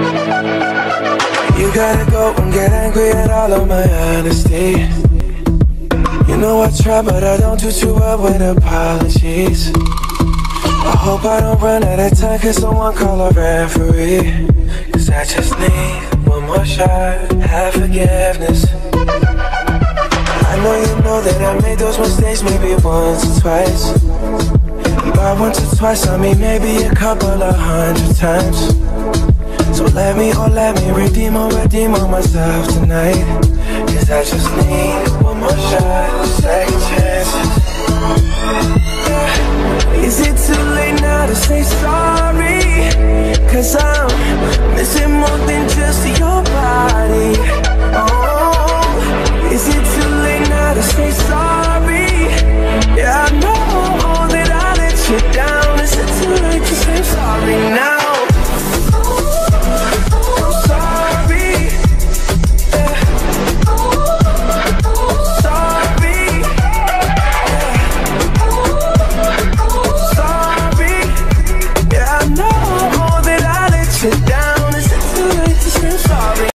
You gotta go and get angry at all of my honesty. You know I try, but I don't do too well with apologies. I hope I don't run out of time, cause someone call a referee. Cause I just need one more shot, have forgiveness. I know you know that I made those mistakes maybe once or twice. By once or twice, I mean maybe a couple of 100 times. So let me redeem on myself tonight. Cause I just need one more shot, second chances. Yeah. Is it too late now to say sorry? Cause I'm